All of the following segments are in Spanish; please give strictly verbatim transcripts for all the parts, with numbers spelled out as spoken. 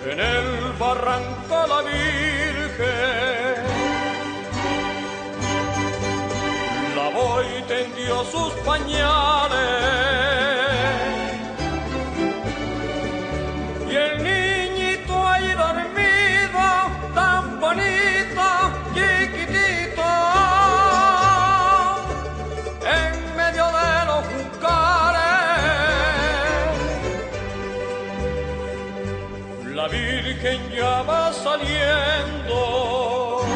En el barranco la Virgen lavó y tendió sus pañales, y el niñito ahí dormido, tan bonito, chiquitito, en medio de los juncales. La Virgen ya va saliendo,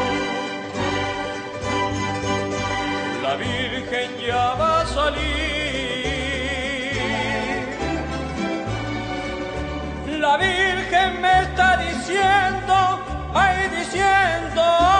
la Virgen ya va a salir, la Virgen me está diciendo, ay, diciendo.